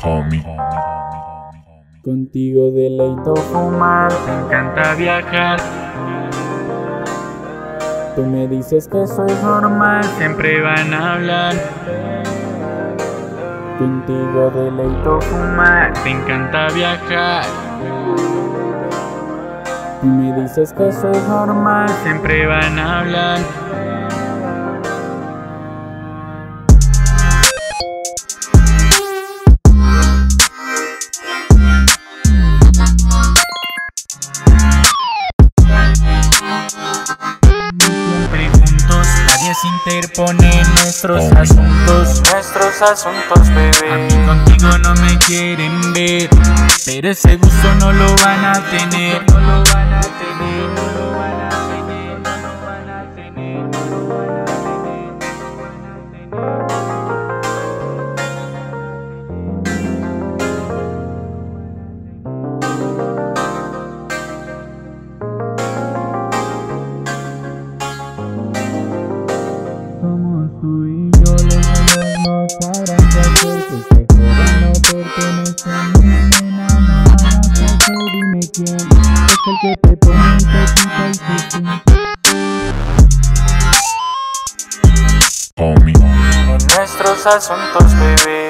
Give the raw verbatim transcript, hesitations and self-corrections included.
homie. Contigo deleito fumar, Me encanta viajar, tú me dices que soy normal, siempre van a hablar. contigo deleito Fumar, te encanta viajar, tú me dices que soy normal, siempre van a hablar. Siempre juntos, nadie se interpone en nuestros Homie. asuntos. nuestros asuntos, A bebé. mí contigo no me quieren ver, pero ese gusto no lo van a tener. No lo van a tener, no lo van a tener, no lo van a tener, no lo van a tener, no lo van a tener. Somos tú y yo, los demás no sabrán qué hacer, que este joven no pertenece a mí, nena, no hagas caso, dime quién es el que te pone y te quita el cojín. Homie. En nuestros asuntos, bebé.